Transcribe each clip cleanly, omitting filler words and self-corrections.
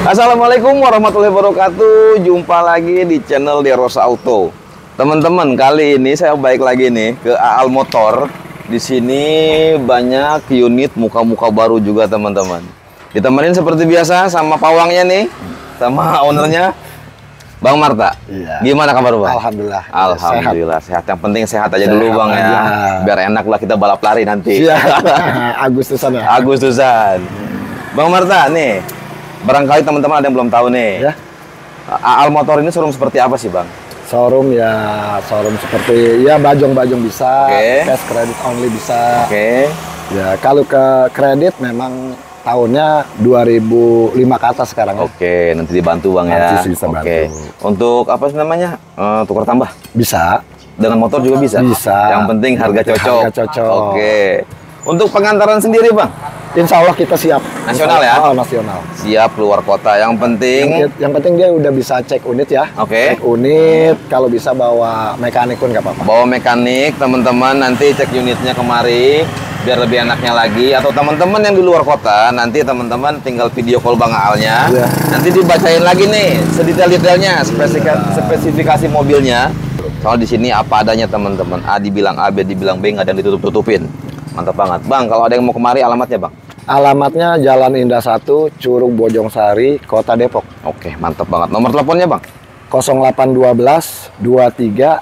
Assalamualaikum warahmatullahi wabarakatuh. Jumpa lagi di channel Derosa Auto. Teman-teman, kali ini saya balik lagi nih ke AAL Motor. Di sini banyak unit muka-muka baru juga, teman-teman. Ditemenin seperti biasa sama pawangnya nih, sama ownernya, Bang Marta. Iya. Gimana kabar, Bang? Alhamdulillah. Alhamdulillah sehat. Yang penting sehat aja Sehat dulu, Bang, ya. aja. Biar enak lah kita balap lari nanti. Iya. Agustusan ya. Agustusan. Bang Marta nih, barangkali teman-teman ada yang belum tahu nih. Ya. AAL Motor ini showroom seperti apa sih, Bang? Showroom seperti ya bajong-bajong bisa, Oke. cash credit only bisa. Oke. Ya kalau ke kredit memang tahunnya 2005 ke atas sekarang. Ya. Oke, nanti dibantu, Bang, ya. Nanti bisa Oke. bantu. Untuk apa sih namanya? Tukar tambah. Bisa. Dengan motor juga bisa. Bisa. Yang penting harga cocok. Harga cocok. Oke. Untuk pengantaran sendiri, Bang? Insya Allah kita siap. Nasional ya? Oh, nasional. Siap keluar kota. Yang penting Yang penting dia udah bisa cek unit ya. Oke. Cek unit, kalau bisa bawa mekanik pun nggak apa-apa. bawa mekanik, teman-teman nanti cek unitnya kemari biar lebih enaknya lagi. Atau teman-teman yang di luar kota, nanti teman-teman tinggal video call Bang Aalnya. Iya. Nanti dibacain lagi nih sedetail-detailnya, spesifikasi mobilnya. Soal di sini apa adanya, teman-teman. A dibilang A, B dibilang B, nggak ada yang ditutup-tutupin. Mantap banget, Bang. Kalau ada yang mau kemari, alamatnya, Bang? Alamatnya Jalan Indah 1, Curug Bojongsari, Kota Depok. Oke, mantap banget. Nomor teleponnya, Bang? 0812 23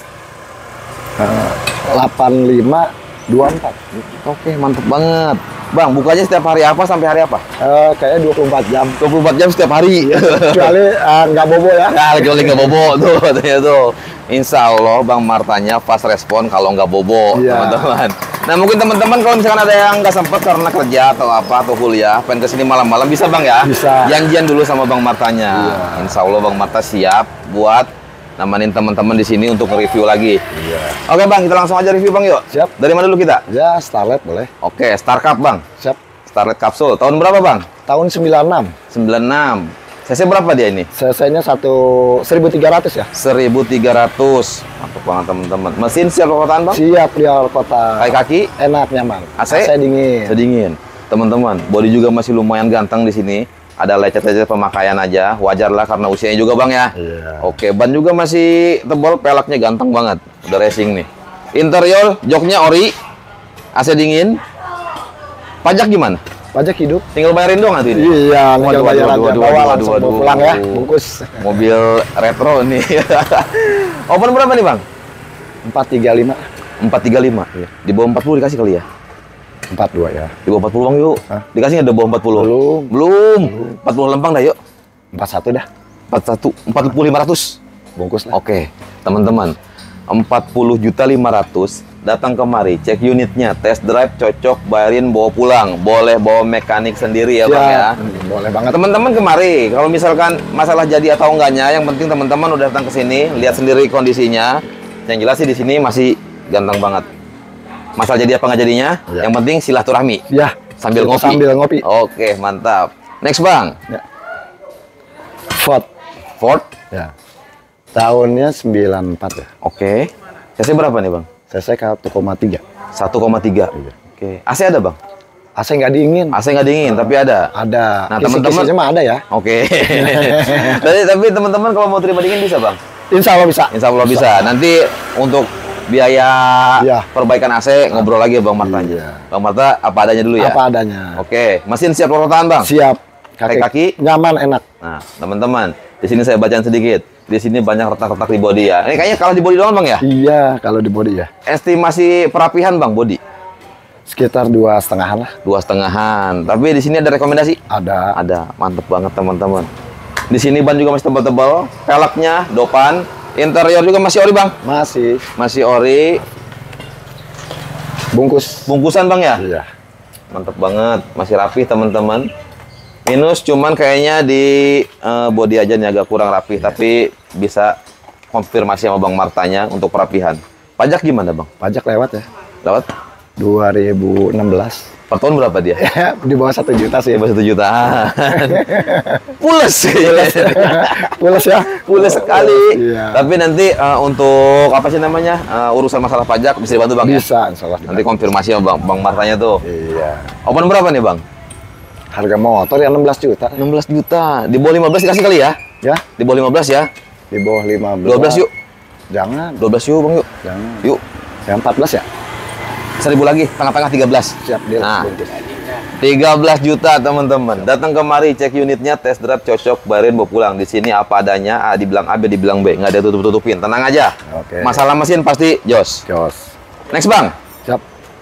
85 24. Oke, mantap banget. Bang, bukanya setiap hari apa sampai hari apa? Kayaknya 24 jam. 24 jam setiap hari. Kecuali nggak bobo ya. Nah, kecuali nggak bobo tuh, katanya tuh. Insya Allah Bang Martanya fast respon kalau nggak bobo, Iya. teman-teman. Nah, mungkin teman-teman kalau misalkan ada yang nggak sempet karena kerja atau apa atau kuliah, pengen kesini malam-malam bisa, Bang, ya? Bisa. Janjian dulu sama Bang Martanya. Iya. Insya Allah Bang Marta siap buat nemenin teman-teman di sini untuk review lagi. Iya. Oke, Bang, kita langsung aja review, Bang, yuk. Siap. Dari mana dulu kita? Ya, Starlet boleh. Oke, Star Cup, Bang. Siap. Starlet Capsule. Tahun berapa, Bang? Tahun 96. 96. CC berapa dia ini? CC-nya 1300 ya. 1300. Mantap banget, teman-teman. Mesin siap perkotaan, Bang? Siap di awal kota. Kaki? Enak, nyaman. AC? dingin. Sedingin. Teman-teman, bodi juga masih lumayan ganteng di sini. Ada lecet-lecet pemakaian aja. Wajar lah karena usianya juga, Bang, ya. Iya. Oke, ban juga masih tebal, peleknya ganteng banget. Udah racing nih. Interior, joknya ori. AC dingin. Pajak gimana? Pajak hidup. Tinggal bayarin doang nanti ini. Iya, Waduh, tinggal bayar waduh, aja. waduh, Bawa waduh, langsung waduh, bawa pulang ya, waduh. bungkus. Mobil retro nih. Open berapa nih, Bang? 435. 435. Iya. Di bawah 40 dikasih kali ya? 42 ya. Di bawah 40, Bang, yuk. Hah? Dikasih nggak di bawah 40? Belum. Belum. 40 lempang dah, yuk. 41 dah. 40.500. Bungkus lah. Oke, teman-teman. 40.500.000 datang kemari, cek unitnya, test drive cocok, bayarin, bawa pulang. Boleh bawa mekanik sendiri ya, Bang, ya. Boleh banget. Teman-teman kemari, kalau misalkan masalah jadi atau enggaknya, yang penting teman-teman udah datang ke sini, lihat sendiri kondisinya. Yang jelas sih di sini masih ganteng banget. Masalah jadi apa nggak jadinya, Ya. yang penting silaturahmi. Ya. Sambil ngopi. Sambil ngopi. Oke, mantap. Next, Bang. Ya. Ford. Ford. Ya. Tahunnya 94 ya. Oke. CC berapa nih, Bang? CC 1,3. 1,3. Iya. Oke. AC ada, Bang? AC nggak dingin. AC nggak dingin, tapi ada. Ada. Nah, Kisi-kisinya teman-teman- mah ada ya. Oke. tapi teman-teman kalau mau terima dingin bisa, Bang? Insya Allah bisa. Insya Allah bisa. Nanti untuk biaya Iya. perbaikan AC ngobrol lagi ya, Bang Marta. Iya. Bang Marta apa adanya dulu ya. Apa adanya. Oke, mesin siap perkotaan, Bang. Siap. Kaki? Nyaman, enak. Nah, teman-teman, di sini saya bacaan sedikit. Di sini banyak retak-retak di bodi ya. Ini kayaknya kalau di bodi doang, Bang, ya. Iya, kalau di body ya. Estimasi perapihan, Bang, bodi Sekitar 2,5 lah. 2,5. Tapi di sini ada rekomendasi. Ada. Ada, mantep banget, teman-teman. Di sini ban juga masih tebal-tebal, peleknya, dopan, interior juga masih ori, Bang. Masih ori. Bungkus. Bungkusan, Bang, ya. Iya. Mantep banget, masih rapih, teman-teman. Minus cuman kayaknya di bodi aja nih agak kurang rapih, tapi bisa konfirmasi sama Bang Martanya untuk perapihan. Pajak gimana, Bang? Pajak lewat ya. Lewat 2016. per tahun berapa dia? Di bawah 1 juta sih. Di bawah 1 jutaan. Pules. Pules ya. Pules sekali. Iya. Tapi nanti untuk apa sih namanya urusan masalah pajak bisa dibantu, Bang? Bisa, insya Allah. Nanti konfirmasi sama Bang Martanya tuh. Iya. Open berapa nih, Bang? Harga motor yang 16 juta. 16 juta. Di bawah 15 dikasih kali ya? Ya, Di bawah 15 ya? di bawah 15. 12 yuk. Jangan. 12 yuk, Bang, yuk. Jangan. Yuk. Yang 14 ya? 1000 lagi, tengah-tengah 13. Siap, deal. Nah. Bungkus. 13 juta teman-teman. Datang kemari cek unitnya, test drive cocok, bayarin bawa pulang. Di sini apa adanya, A dibilang A, B dibilang B, nggak ada tutup-tutupin. Tenang aja. Oke. Masalah mesin pasti jos. Jos. Next Bang, Siap.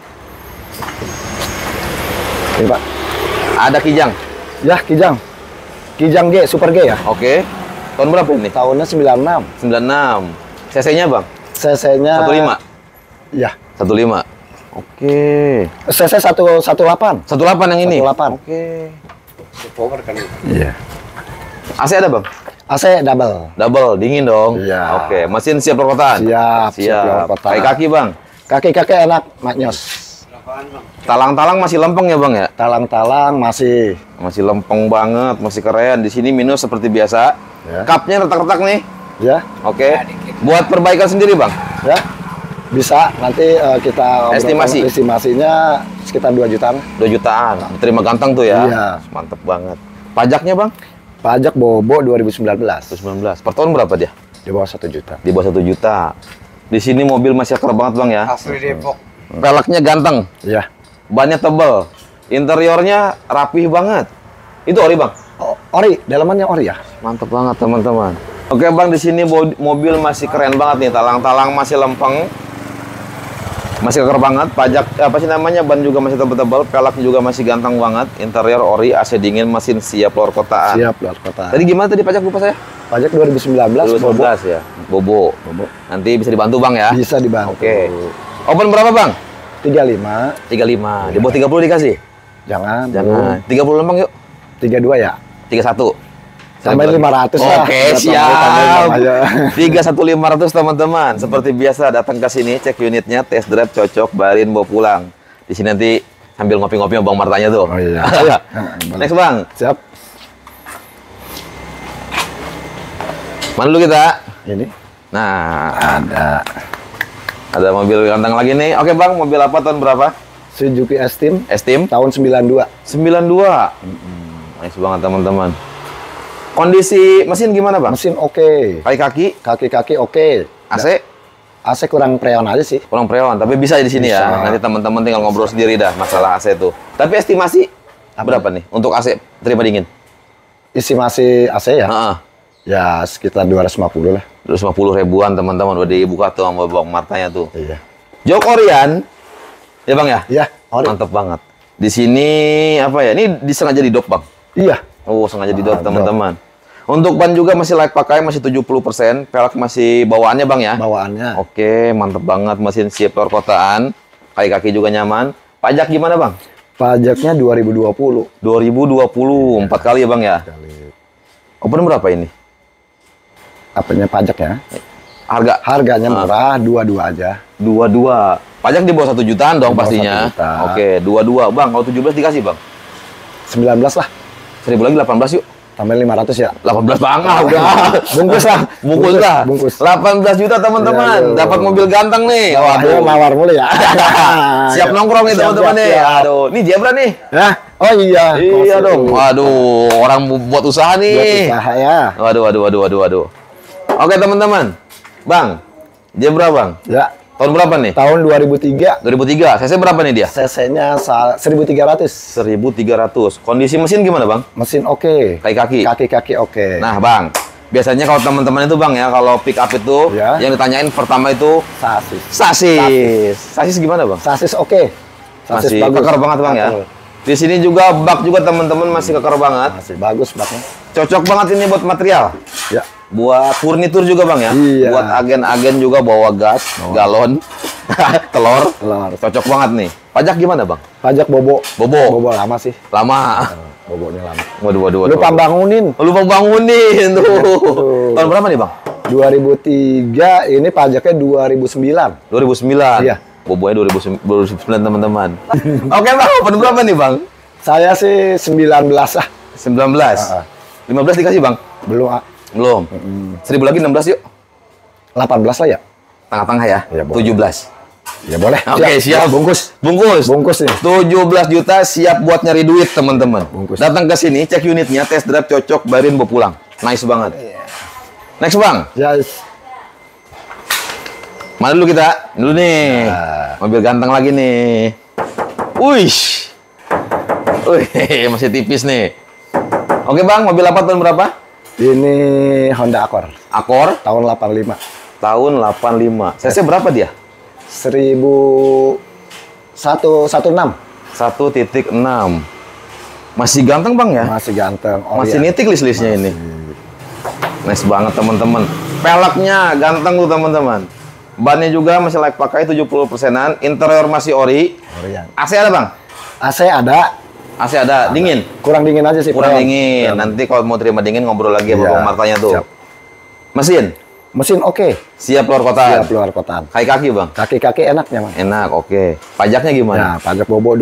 Ini Pak. ada Kijang. Ya, Kijang. Kijang G, Super G ya? Oke. Tahun berapa ini? Tahunnya 96. 96. CC-nya Bang? CC-nya 15. Ya. 15. Oke. CC 118. 18 yang ini. 18. Oke. Iya. AC ada Bang? AC double. Double, dingin dong. Iya. Oke, mesin siap perkotaan. Siap, siap perkotaan. Kaki Bang. Kaki-kaki enak, maknyos. Talang-talang masih lempeng ya Bang ya? Talang-talang masih. Masih lempeng banget, masih keren. Di sini minus seperti biasa. Ya. Kapnya retak-retak nih. Ya, Oke. Buat perbaikan sendiri Bang. ya. Bisa nanti kita obrolkan Estimasi. estimasinya sekitar 2 jutaan. 2 jutaan. Terima ganteng tuh ya. Iya. Mantep banget. Pajaknya Bang? Pajak Bobo 2019. 19. Per tahun berapa dia? Di bawah 1 juta. Di bawah 1 juta. Di sini mobil masih akar banget Bang ya. Asli Depok. Peleknya ganteng. Ya. Bannya tebel. Interiornya rapih banget. Itu ori Bang? Ori, dalamannya ori ya. Mantep banget teman-teman. Oke Bang, di sini mobil masih keren banget nih. Talang-talang masih lempeng. Masih keker banget. Pajak apa sih namanya? Ban juga masih tebel-tebel. Pelek juga masih ganteng banget. Interior ori, AC dingin, mesin siap luar kotaan. Siap luar kota. Tadi gimana tadi pajak lupa saya? Pajak 2019. 2019 ya. Bobo. Bobo. Nanti bisa dibantu Bang ya. Bisa dibantu. Oke. Open berapa Bang? 35. 35. Di bawah 30 dikasih? Jangan. Jangan. 30 lempeng yuk. 32 ya. 31. Sampai 500 lah. Oke, Berapa siap. kali tambah aja. 31500 teman-teman. Seperti biasa datang ke sini, cek unitnya, test drive cocok, bayarin bawa pulang. Di sini nanti sambil ngopi-ngopi sama Bang Martanya tuh. Oh iya. Next Bang. Siap. Mana dulu kita? Ini Nah, ada mobil ganteng lagi nih. Oke Bang, mobil apa tahun berapa? Suzuki S-Team Esteem tahun 92. 92. Nice banget teman-teman. Kondisi mesin gimana Bang? Mesin oke. Kaki-kaki, Kaki-kaki oke. AC AC kurang preon aja sih. kurang preon, tapi bisa di sini ya. Bisa. Nanti teman-teman tinggal ngobrol sendiri dah masalah AC tuh. Tapi estimasi berapa nih untuk AC terima dingin? Isi masih AC ya? Heeh. Ya sekitar 250 lah. 250 ribuan teman-teman udah dibuka tuh sama Bang Martanya tuh. Iya. Jok Orion. Ya Bang ya? Iya, ori. Mantep banget. Di sini apa ya? Ini disengaja didop Bang. Iya. Oh, sengaja didop Mantap. teman-teman. Untuk ban juga masih layak pakai, masih 70%. Pelek masih bawaannya Bang ya? Bawaannya. Oke, mantep banget. Mesin siap luar kotaan. Kaki-kaki juga nyaman. Pajak gimana Bang? Pajaknya 2020. 2020, 4 kali ya Bang ya? Open berapa ini? Apanya pajaknya? Harga? Harganya murah, 22 aja. 22. Pajak di bawah 1 jutaan dong Di bawah pastinya. 1 juta. Oke, 22. Bang, kalau 17 dikasih Bang? 19 lah. 1000 lagi 18 yuk. Tambah 500 ya. 18 Bang, udah. Bungkus lah. Bungkus lah. Bungkus. 18 juta teman-teman. Iya, iya. Dapat mobil ganteng nih. Ayo mawar mulu ya. Siap nongkrong nih Siap, teman-teman siap, nih. siap. Aduh, ini Zebra nih. Ya. Oh iya. Iya Masuk. dong. Waduh, orang buat usaha Buat nih. usaha ya. Waduh. Oke teman-teman. Bang, Zebra Bang. Ya. Tahun berapa nih? Tahun 2003. 2003. CC berapa nih dia? CC-nya 1300. 1300. Kondisi mesin gimana Bang? Mesin oke. Kaki-kaki. Kaki-kaki oke. Nah Bang, biasanya kalau teman-teman itu Bang ya, kalau pick up itu Ya. yang ditanyain pertama itu Sasis. sasis gimana Bang? Sasis oke. Masih keker banget Bang ya. Betul. Di sini juga bak juga teman-teman masih keker banget. Masih bagus baknya. Cocok banget ini buat material. Ya. Buat furnitur juga Bang ya. Iya. Buat agen-agen juga bawa gas, galon, telur. Telur. Cocok banget nih. Pajak gimana Bang? Pajak Bobo. Bobo. Bobo lama sih. Lama. Bobonya lama. Waduh. Lupa bangunin. Lupa bangunin tuh. Tahun berapa nih Bang? 2003, ini pajaknya 2009. 2009. Iya. Bobonya 2009 teman-teman. Oke Bang, open berapa nih Bang? Saya sih 19 lah. 19. 15 dikasih Bang? Belum, ah. Belum. 1000 lagi 16 yuk. 18 lah ya. Tengah-tengah ya. Iya, boleh. 17. Ya boleh. Oke, siap. Bungkus. Bungkus. Bungkus nih. 17 juta siap buat nyari duit, teman-teman. Bungkus. Datang ke sini, cek unitnya, test drive cocok, bayarin bawa pulang. Nice banget. Next, Bang. Yes. Mana dulu kita? Dulu nih. Mobil ganteng lagi nih. Wih. Wih, masih tipis nih. Oke, Bang, mobil apa tahun berapa? Ini Honda Accord. Accord Tahun 85. tahun 85. CC berapa dia? 1116. 1.6. Masih ganteng, Bang ya? Masih ganteng. Masih nitik list-listnya ini. Nice banget, teman-teman. Peleknya ganteng tuh, teman-teman. Bannya juga masih layak pakai 70%-an. Interior masih ori. Orian. AC ada, Bang? AC ada. AC ada. Dingin? Kurang dingin aja sih. Kurang Bang. dingin. Nanti kalau mau terima dingin ngobrol lagi sama Iya, Bang Martanya tuh. siap. Mesin? Mesin oke. Siap keluar kota? Siap luar kotaan. Kaki-kaki, Bang? Kaki-kaki enaknya, Mas. Enak, oke. Pajaknya gimana? Nah, pajak bobo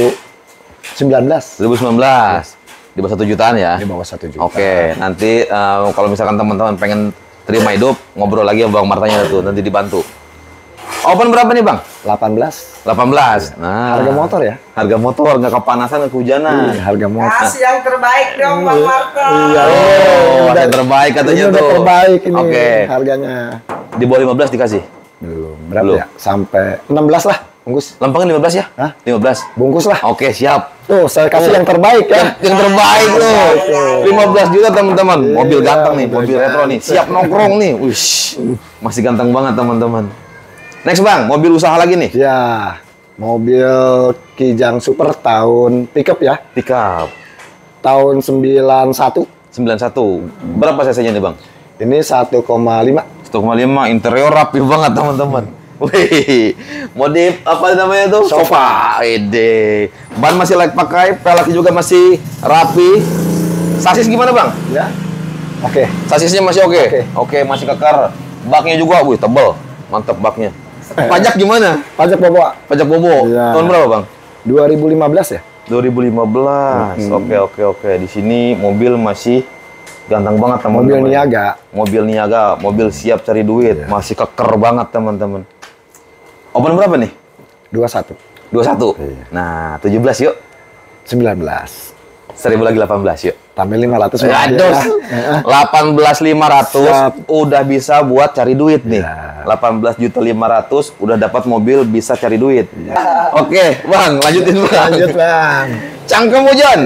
2019. 2019. Di bawah 1 jutaan ya? Di bawah 1 juta. Oke, nanti kalau misalkan teman-teman pengen terima hidup, ngobrol lagi sama Bang Martanya tuh, nanti dibantu. Open berapa nih, Bang? 18. 18. Nah, Harga motor ya? Harga motor, nggak kepanasan, nggak kehujanan. Harga motor. Kasih yang terbaik dong, Bang Marco. Iya. Oh, yang terbaik katanya ini udah tuh. terbaik ini Oke. harganya. Di bawah 15 dikasih. Belum. Berapa Belum. ya? Sampai 16 lah, bungkus. Lempengin 15 ya? Hah? 15. Bungkus lah. Oke, siap. Tuh, saya kasih yang terbaik ya. Yang terbaik tuh. 15 juta, teman-teman. Mobil ganteng nih, mobil mobil retro nih. Siap nongkrong nih. Wish. Masih ganteng banget, teman-teman. Next, Bang, mobil usaha lagi nih. Ya, mobil Kijang Super tahun pickup ya. Pickup Tahun 91. 91. Berapa cc-nya nih, Bang? Ini 1,5. 1,5. Interior rapi banget, teman-teman. Wih, modif apa namanya tuh? Sofa. Ede. Ban masih layak pakai, pelek juga masih rapi. Sasis gimana, Bang? Ya. Oke. Sasisnya masih oke? Oke. Oke, masih kekar. Baknya juga, wih, tebel. Mantep baknya. Pajak gimana? Pajak bobo Pajak bobo. Iya. Tahun berapa, Bang? 2015 ya. 2015. Oke. Di sini mobil masih ganteng banget, teman-teman. Mobil niaga. Mobil niaga, mobil siap cari duit. Masih keker banget, teman-teman. Open berapa nih? 21. 21. Iya. Nah, 17 yuk. 19. 1000 lagi 18 yuk. Tambah 500. Aduh, Ya. 18.500 Siap. udah bisa buat cari duit nih. Ya. 18.500.000 udah dapat mobil bisa cari duit. Oke, Bang, lanjutin, Bang. Lanjut, Bang. Cangkem hujan.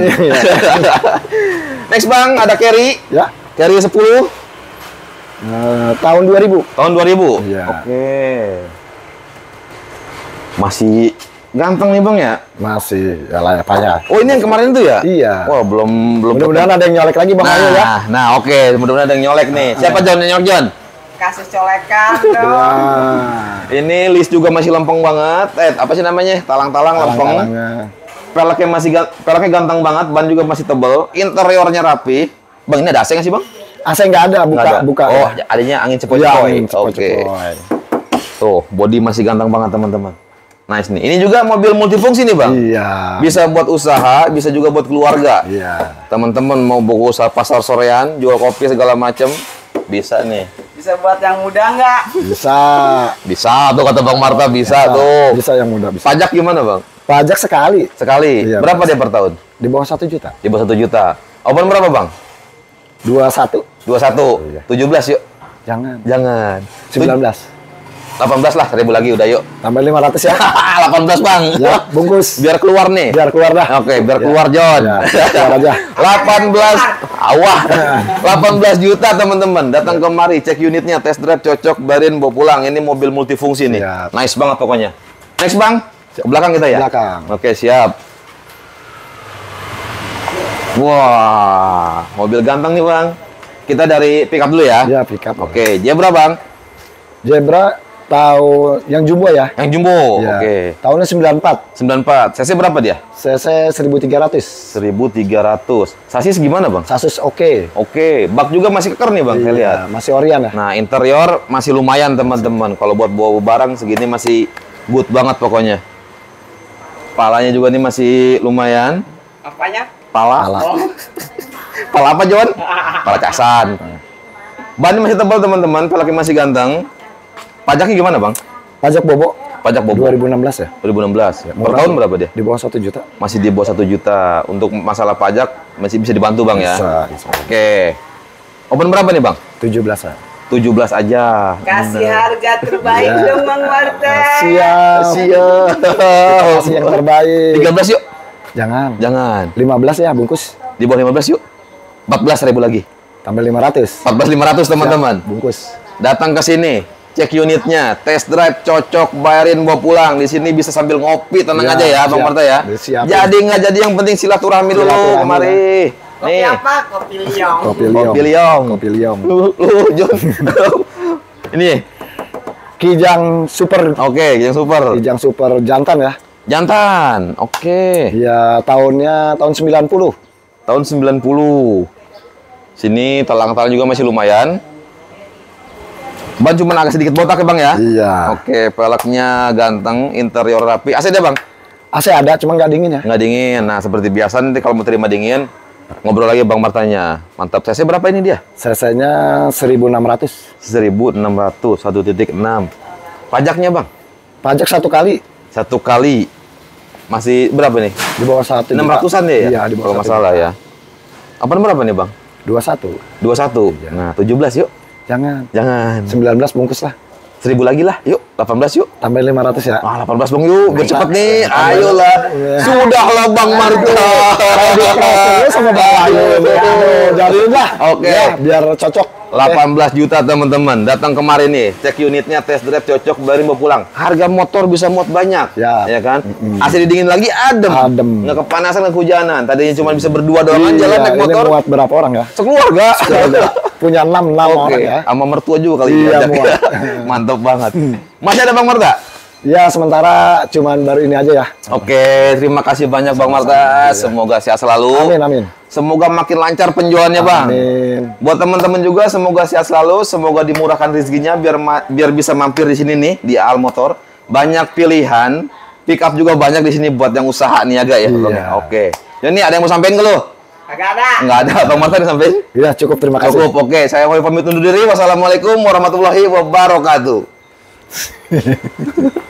Next, Bang, ada carry. Ya. Carry 10 Tahun 2000. tahun 2000. Iya. Oke. Masih ganteng nih, Bang ya. Masih ya layak pakai. Oh, ini yang kemarin tuh ya? Iya. Wah, belum Mudah-mudahan ada yang nyolek lagi, Bang Ayu ya. Nah, oke, mudah-mudahan ada yang nyolek nih. Siapa John yang nyolek, John? Kasih colekan dong. Nah, Ini list juga masih lempeng banget. Apa sih namanya? Talang-talang lempeng. talang-talangnya. Peleknya peleknya ganteng banget, ban juga masih tebel, interiornya rapi. Bang, ini ada AC nggak sih, Bang? AC nggak ada, Nggak ada. buka. Oh, ya. adanya angin Iya, cepoi-cepoi. angin Oke. cepoi-cepoi. Tuh, body masih ganteng banget, teman-teman. Nice nih. Ini juga mobil multifungsi nih, Bang. Iya. Bisa buat usaha, bisa juga buat keluarga. Iya. Teman-teman mau buka usaha pasar sorean, jual kopi segala macem, bisa nih. Bisa buat yang muda nggak? Bisa. Bisa tuh kata Bang Marta, bisa tuh. Bisa yang muda bisa. Pajak gimana, Bang? Pajak sekali Sekali. Iya, Berapa dia per tahun? di bawah 1 juta. Di bawah 1 juta. Open berapa, Bang? 21. 21. Iya. 17 yuk. Jangan. Jangan. 19. 18 lah, 1000 lagi udah yuk. Tambah 500 ya. 18, Bang. Ya, bungkus. Biar keluar nih. Biar keluar dah. Oke, biar keluar, John. Ya, keluar aja. 18 awah. 18 juta, teman-teman. Datang kemari, cek unitnya, test drive cocok, bayarin bawa pulang. Ini mobil multifungsi nih. Siap. Nice banget pokoknya. Next, Bang. Ke belakang kita ya? Belakang. Oke, siap. Wah, mobil ganteng nih, Bang. Kita dari pick up dulu ya. Ya, pick up. Oke, Zebra, Bang. Zebra tahun yang jumbo ya. Yang jumbo. Ya. Oke. Tahunnya 94. 94. CC berapa dia? CC 1300. 1300. Sasis gimana, Bang? Sasus oke. Oke, bak juga masih keker nih, Bang, saya lihat. Iya, masih Orion ya. Nah, interior masih lumayan, teman-teman. Kalau buat bawa barang segini masih good banget pokoknya. Palanya juga nih masih lumayan. Apanya? Pala. Pala. Pala apa, John? Pala casan. Bannya masih tebal, teman-teman. Peleknya masih ganteng. Pajaknya gimana, Bang? Pajak bobo Pajak Bobo. 2016 ya? 2016. Ya. Per Murah tahun tuh. berapa dia? Di bawah 1 juta. Masih di bawah 1 juta. Untuk masalah pajak masih bisa dibantu Bang ya. Bisa. Oke. Open berapa nih Bang? 17 ya. 17 aja. Kasih harga terbaik Iya. dong Bang Marta. Siap. Siap. Kasih yang terbaik. 13 yuk. Jangan. Jangan. 15 ya bungkus. Di bawah 15 yuk. 14.000 lagi. Tambah 500. 14.500 teman-teman. Bungkus. Datang ke sini, cek unitnya, test drive cocok, bayarin bawa pulang. Di sini bisa sambil ngopi, tenang Ya, aja ya, Bang siap. Marta ya. Siap. Jadi nggak jadi yang penting silaturahmi dulu Silaturahmi, kemari. Kopi apa? Kopi liong. Kopi liong. Kopi liong. Kopi liong. Lu John. Ini. Kijang super. Oke, yang super. Kijang super jantan ya. Jantan. Oke. Ya tahunnya tahun 90. Tahun 90. Sini talang-talang juga masih lumayan. Ban cuma agak sedikit botak ya Bang ya? Iya. Oke, peleknya ganteng, interior rapi. AC dia Bang? AC ada, cuma nggak dingin ya. Nggak dingin. Nah, seperti biasa nanti kalau mau terima dingin, ngobrol lagi Bang Martanya. Mantap. CC berapa ini dia? CC-nya 1600. 1600, 1.6. Pajaknya Bang? Pajak 1 kali. 1 kali. Masih berapa nih? Di bawah 1 600-an deh ya? Iya, di bawah kalau 1 nggak salah ya. Apaan berapa nih Bang? 21. 21. Nah, 17 yuk. Jangan. Jangan. 19 bungkus lah. 1000 lagi lah. Yuk, 18 yuk. Tambah 500 ya. Ah, 18 Bang yuk. Biar cepet nih. Ayolah. Sudahlah Bang Marta. Sama Bang Ayu. Jadiin lah. Oke. Ya, biar cocok. 18 juta teman-teman. Datang kemarin nih, cek unitnya, test drive cocok, bayarin bawa pulang. Harga motor bisa muat banyak. Ya. kan? Asli dingin lagi adem. Adem. Nggak kepanasan, nggak kehujanan. Tadinya cuma bisa berdua doang jalan naik Iya, ini motor. muat berapa orang ya? Sekeluarga. Punya 6 Oke, orang ya. sama mertua juga kali Iya, diajak. muat. Mantap banget. Masih ada Bang Marta? Ya, sementara cuman baru ini aja ya. Oke, terima kasih banyak Bang Marta. Semoga sehat selalu. Amin, amin. Semoga makin lancar penjualannya Bang. Amin. Buat teman-teman juga semoga sehat selalu, semoga dimurahkan rezekinya biar bisa mampir di sini nih di Al Motor. Banyak pilihan, pick up juga banyak di sini buat yang usaha niaga ya. Bang. Iya. Oke. Jadi ada yang mau sampein ke lu? Agak ada. Nggak ada, Bang Marta disampein? Ya, cukup, terima kasih. Cukup. Oke, saya mau pamit undur diri. Wassalamualaikum warahmatullahi wabarakatuh.